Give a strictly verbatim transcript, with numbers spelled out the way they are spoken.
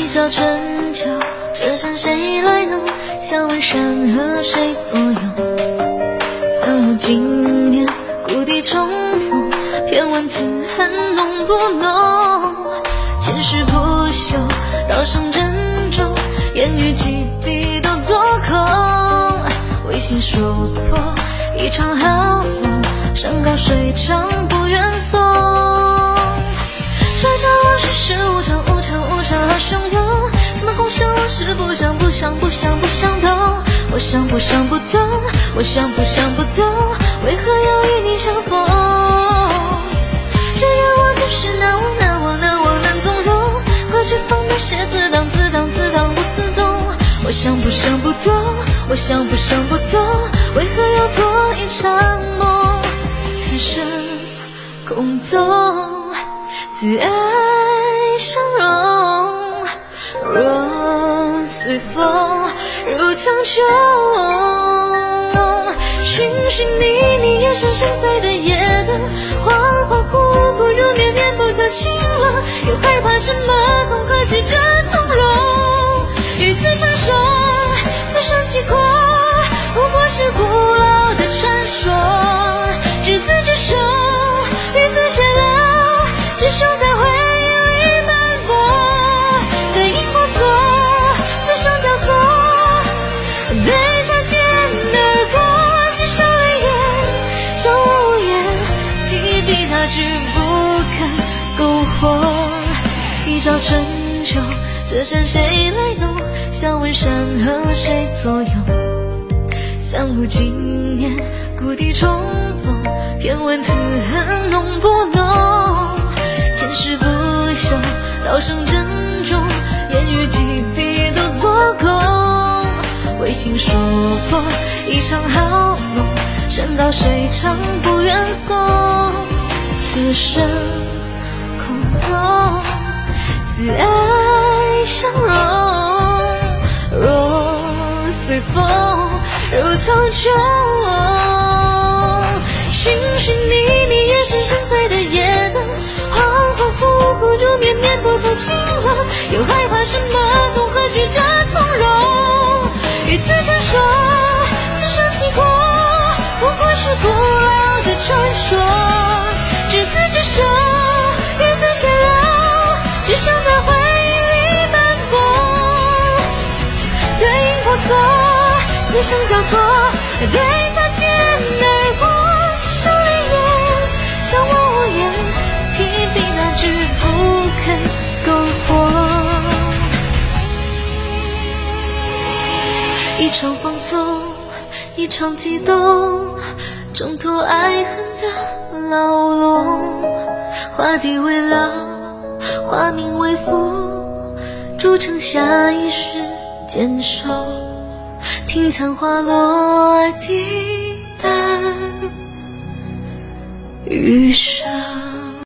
朝春秋，这山谁来弄？想问山河谁左右？三五经年，故地重逢，偏问此恨浓不浓？前世不朽，道声珍重，言语几笔都做空。违心说破一场好梦，山高水长不愿送。这场往事是无常，无常无常好汹涌，怎么空想往事不想不想不想不想懂？我想不想不懂，我想不想不懂，为何要与你相逢？人愿望就是难忘难忘难忘难纵容，过去放那些自当自当自当不自动。我想不想不懂，我想不想不懂，为何要做一场梦？此生空洞，自爱相容，若随风如苍穹。寻寻觅觅，夜深深邃的夜灯，恍恍惚惚入眠，眠不得清冷。又害怕什么？痛快曲折从容，与子成说，此生契阔，不过是古老的传说。执子之手，与子偕老，执手在回忆里斑驳。对影婆娑，此生交错，对擦肩而过，只剩泪眼，笑我无言，提笔那句不肯苟活。一朝春秋，这山谁来弄？想问山河谁左右？三五经年，故地重逢，偏问此恨浓不浓？前世不朽，道声珍重，言语几笔都做空。违心说破一场好梦，山高水长不愿送。此生空洞，自爱相容，若随风如苍穹。寻寻觅觅，夜深深邃的夜灯，恍恍惚惚入眠，眠不透清冷。又害怕什么？从何曲折从容？与子成说，此生契阔，不过是古老的传说。执子之手，与子偕老，只剩在回忆里斑驳。对影婆娑，此生交错，对擦肩而过，只剩泪眼，笑我无言，提笔那句不肯苟活。一场放纵，一场激动，挣脱爱恨的牢笼。画地为牢，画名为符，铸成下一世坚守。听残花落而滴淡余生。